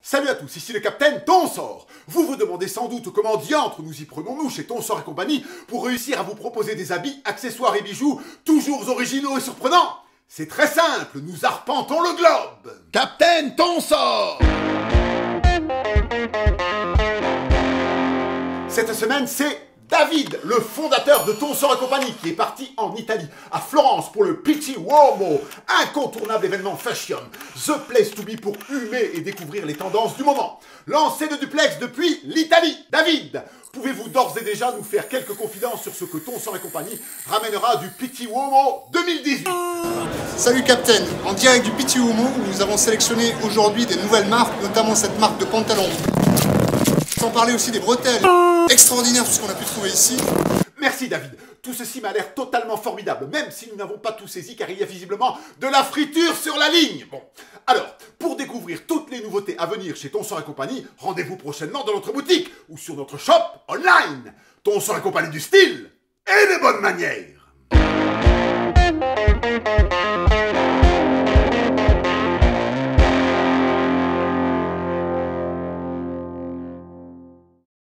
Salut à tous, ici le Capitaine Tonsor. Vous vous demandez sans doute comment diantre nous y prenons-nous chez Tonsor et compagnie pour réussir à vous proposer des habits, accessoires et bijoux toujours originaux et surprenants. C'est très simple, nous arpentons le globe. Capitaine Tonsor. Cette semaine, c'est David, le fondateur de Tonsor et compagnie, qui est parti en Italie, à Florence, pour le Pitti Uomo, incontournable événement fashion, the place to be pour humer et découvrir les tendances du moment. Lancé de duplex depuis l'Italie. David, pouvez-vous d'ores et déjà nous faire quelques confidences sur ce que Tonsor et compagnie ramènera du Pitti Uomo 2018? Salut Captain, en direct du Pitti Uomo où nous avons sélectionné aujourd'hui des nouvelles marques, notamment cette marque de pantalons. Sans parler aussi des bretelles. Extraordinaire tout ce qu'on a pu trouver ici. Merci David, tout ceci m'a l'air totalement formidable, même si nous n'avons pas tout saisi car il y a visiblement de la friture sur la ligne. Bon, alors, pour découvrir toutes les nouveautés à venir chez Tonsor et compagnie, rendez-vous prochainement dans notre boutique ou sur notre shop online. Tonsor et compagnie du style et des bonnes manières.